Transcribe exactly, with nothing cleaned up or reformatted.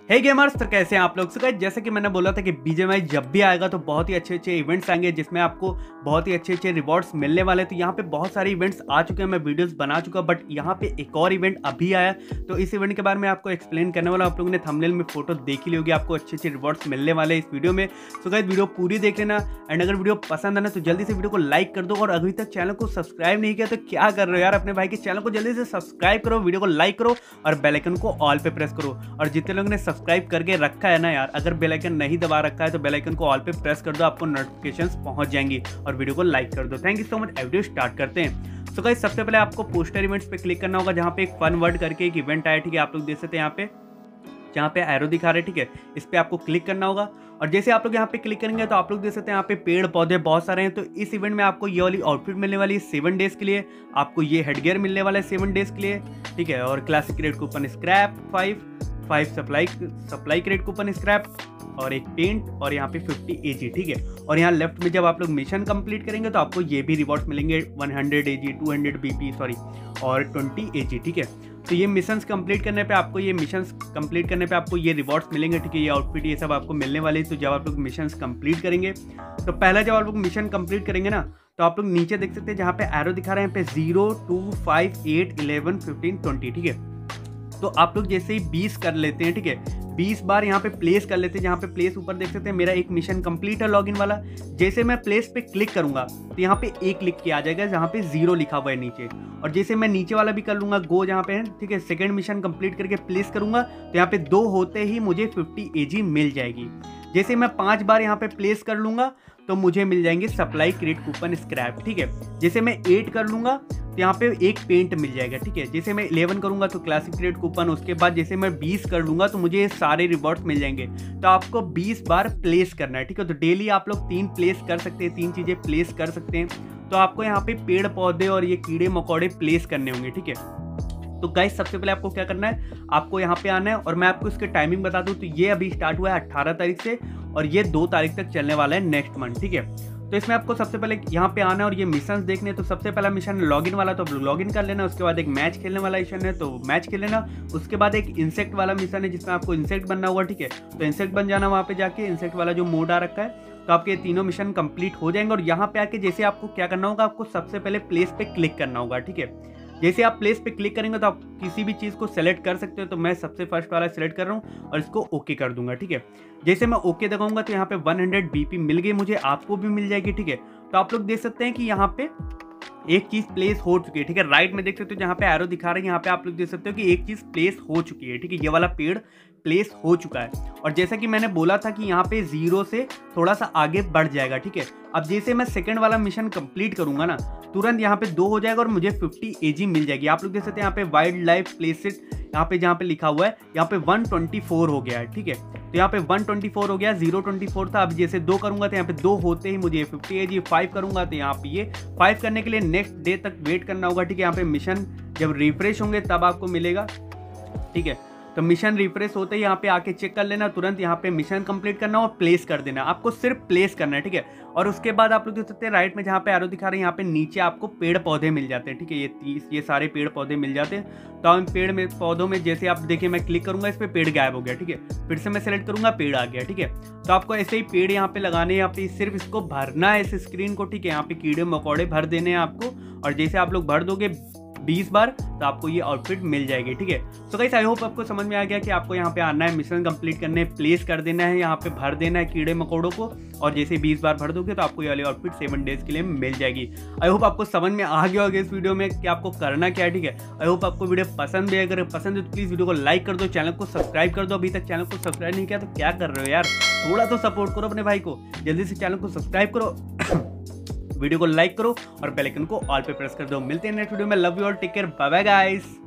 हे gamers, तो कैसे हैं आप लोग। सो गाइस, जैसे कि मैंने बोला था कि बीजीएमआई जब भी आएगा तो बहुत ही अच्छे अच्छे इवेंट्स आएंगे जिसमें आपको बहुत ही अच्छे अच्छे रिवॉर्ड्स मिलने वाले हैं। तो यहाँ पे बहुत सारे इवेंट्स आ चुके हैं, मैं वीडियोस बना चुका, बट यहाँ पे एक और इवेंट अभी आया। तो इस इवेंट के बारे में आपको एक्सप्लेन करने वाला। आप लोगों ने थंबनेल में फोटो देख ली होगी, आपको अच्छे अच्छे रिवॉर्ड्स मिलने वाले इस वीडियो में। सो गाइस, वीडियो पूरी देख लेना, एंड अगर वीडियो पसंद आना तो जल्दी से वीडियो को लाइक कर दो। और अभी तक चैनल को सब्सक्राइब नहीं किया तो क्या कर रहे हो यार, अपने भाई के चैनल को जल्दी से सब्सक्राइब करो, वीडियो को लाइक करो और बेल आइकन को ऑल पे प्रेस करो। और जितने लोगों ने सब्सक्राइब करके रखा है ना यार, अगर बेल आइकन नहीं दबा रखा है तो बेल आइकन को ऑल पे प्रेस कर दो, आपको नोटिफिकेशंस पहुंच जाएंगी और वीडियो को लाइक कर दो। Thank you so much. Video start करते हैं। सो गाइस, सबसे पहले आपको पोस्टर इवेंट्स पे क्लिक करना होगा, जहां पे एक फन वर्ड करके एक इवेंट आया, ठीक है। आप लोग देख सकते हैं यहाँ पे जहाँ पे एरो दिखा रहे हैं, ठीक है, इस पे आपको क्लिक करना होगा। और जैसे आप लोग यहाँ पे क्लिक करेंगे तो आप लोग देख सकते हैं यहाँ पे पेड़ पौधे बहुत सारे हैं। तो इस इवेंट में आपको ये वाली आउटफिट मिलने वाली है सेवन डेज के लिए, आपको ये हेडगियर मिलने वाला है सेवन डेज के लिए, ठीक है। और classic credit coupon scrap five five supply supply credit coupon scrap और एक पेंट और यहाँ पे फिफ्टी एजी, ठीक है। और यहाँ लेफ्ट में जब आप लोग मिशन कंप्लीट करेंगे तो आपको ये भी रिवॉर्ड्स मिलेंगे one hundred AG, two hundred BP sorry और ट्वेंटी एजी, ठीक है। तो ये मिशंस कंप्लीट करने पे आपको ये मिशंस कंप्लीट करने पे आपको ये रिवॉर्ड्स मिलेंगे, ठीक है। ये आउटफिट ये सब आपको मिलने वाले हैं। तो जब आप लोग मिशंस कंप्लीट करेंगे तो पहला जब आप लोग मिशन कंप्लीट करेंगे ना, तो आप लोग नीचे देख सकते हैं जहाँ पे एरो दिखा रहे हैं पे zero two five eight eleven fifteen twenty, ठीक है। तो आप लोग जैसे ही बीस कर लेते हैं, ठीक है, बीस बार यहाँ पे प्लेस कर लेते हैं। जहाँ पे प्लेस ऊपर देख सकते हैं मेरा एक मिशन कंप्लीट है लॉगिन वाला। जैसे मैं प्लेस पे क्लिक करूंगा तो यहाँ पे एक लिख के आ जाएगा जहाँ पे जीरो लिखा हुआ है नीचे। और जैसे मैं नीचे वाला भी कर लूंगा गो जहाँ पे है, ठीक है, सेकंड मिशन कंप्लीट करके प्लेस करूंगा तो यहाँ पे दो होते ही मुझे फिफ्टी एजी मिल जाएगी। जैसे मैं पांच बार यहाँ पे प्लेस कर लूंगा तो मुझे मिल जाएंगे सप्लाई क्रेडिट कूपन स्क्रैप, ठीक है। जैसे मैं एट कर लूंगा तो यहाँ पे एक पेंट मिल जाएगा, ठीक है। जैसे मैं इलेवन करूंगा तो क्लासिक क्रेडिट कूपन, उसके बाद जैसे मैं बीस कर लूंगा तो मुझे ये सारे रिवॉर्ड्स मिल जाएंगे। तो आपको बीस बार प्लेस करना है, ठीक है। तो डेली आप लोग तीन प्लेस कर सकते हैं, तीन चीज़ें प्लेस कर सकते हैं। तो आपको यहाँ पे पेड़ पौधे और ये कीड़े मकोड़े प्लेस करने होंगे, ठीक है। तो गाइस, सबसे पहले आपको क्या करना है, आपको यहाँ पे आना है। और मैं आपको इसके टाइमिंग बता दूँ तो ये अभी स्टार्ट हुआ है अट्ठारह तारीख से और ये दो तारीख तक चलने वाला है नेक्स्ट मंथ, ठीक है। तो इसमें आपको सबसे पहले यहाँ पे आना है और ये मिशंस देखने। तो सबसे पहला मिशन लॉगिन वाला, तो लॉगिन कर लेना। उसके बाद एक मैच खेलने वाला मिशन है तो मैच खेल लेना। उसके बाद एक इंसेक्ट वाला मिशन है जिसमें आपको इंसेक्ट बनना होगा, ठीक है। तो इंसेक्ट बन जाना वहाँ पे जाके, इंसेक्ट वाला जो मोड आ रखा है। तो आपके तीनों मिशन कंप्लीट हो जाएंगे। और यहाँ पे आके जैसे आपको क्या करना होगा, आपको सबसे पहले प्लेस पे क्लिक करना होगा, ठीक है। जैसे आप प्लेस पे क्लिक करेंगे तो आप किसी भी चीज़ को सेलेक्ट कर सकते हो। तो मैं सबसे फर्स्ट वाला सेलेक्ट कर रहा हूँ और इसको ओके कर दूंगा, ठीक है। जैसे मैं ओके दबाऊंगा तो यहाँ पे वन हंड्रेड बीपी मिल गई मुझे, आपको भी मिल जाएगी, ठीक है। तो आप लोग देख सकते हैं कि यहाँ पे एक चीज प्लेस हो चुकी है, ठीक है। राइट में देख सकते हो जहाँ पे एरो दिखा रहे हैं, यहाँ पे आप लोग देख सकते हो कि एक चीज प्लेस हो चुकी है, ठीक है। ये वाला पेड़ प्लेस हो चुका है। और जैसा कि मैंने बोला था कि यहाँ पे जीरो से थोड़ा सा आगे बढ़ जाएगा, ठीक है। अब जैसे मैं सेकंड वाला मिशन कंप्लीट करूंगा ना, तुरंत यहाँ पे दो हो जाएगा और मुझे फिफ्टी एजी मिल जाएगी। आप लोग देख सकते हैं यहाँ पे वाइल्ड लाइफ प्लेसेस, यहाँ पे जहाँ पे लिखा हुआ है यहाँ पे वन ट्वेंटी फोर हो गया है, ठीक है। तो यहाँ पे वन ट्वेंटी फोर हो गया, जीरो ट्वेंटी फोर था। अब जैसे दो करूंगा तो यहाँ पे दो होते ही मुझे फिफ्टी एजी, फाइव करूंगा तो यहाँ पे ये फाइव करने के लिए नेक्स्ट डे तक वेट करना होगा, ठीक है। यहाँ पे मिशन जब रिफ्रेश होंगे तब आपको मिलेगा, ठीक है। तो मिशन रिफ्रेश होते ही यहाँ पे आके चेक कर लेना, तुरंत यहाँ पे मिशन कंप्लीट करना और प्लेस कर देना। आपको सिर्फ प्लेस करना है, ठीक है। और उसके बाद आप लोग देख सकते हैं राइट में जहाँ पे एरो दिखा रहे हैं, यहाँ पे नीचे आपको पेड़ पौधे मिल जाते हैं, ठीक है। ये तीस ये सारे पेड़ पौधे मिल जाते हैं। तो इन पेड़ में पौधों में जैसे आप देखिए मैं क्लिक करूंगा इस पर पेड़ गायब हो गया, ठीक है। फिर से मैं सेलेक्ट करूंगा, पेड़ आ गया, ठीक है। तो आपको ऐसे ही पेड़ यहाँ पे लगाने, यहाँ पे सिर्फ इसको भरना है इस स्क्रीन को, ठीक है। यहाँ पे कीड़े मकोड़े भर देने हैं आपको। और जैसे आप लोग भर दोगे बीस बार तो आपको ये आउटफिट मिल जाएगी, ठीक है। सो गाइस, आई होप आपको समझ में आ गया कि आपको यहाँ पे आना है, मिशन कंप्लीट करने, प्लेस कर देना है, यहाँ पे भर देना है कीड़े मकोड़ों को। और जैसे बीस बार भर दोगे तो आपको ये वाली आउटफिट सेवन डेज के लिए मिल जाएगी। आई होप आपको समझ में आ गया होगा इस वीडियो में कि आपको करना क्या है, ठीक है। आई होप आपको वीडियो पसंद है। अगर पसंद है तो प्लीज़ वीडियो को लाइक कर दो, चैनल को सब्सक्राइब कर दो। अभी तक चैनल को सब्सक्राइब नहीं किया तो क्या कर रहे हो यार, थोड़ा तो सपोर्ट करो अपने भाई को, जल्दी से चैनल को सब्सक्राइब करो, वीडियो को लाइक करो और बेल आइकन को ऑल पे प्रेस कर दो। मिलते हैं नेक्स्ट वीडियो में। Love you all, take care, bye bye guys.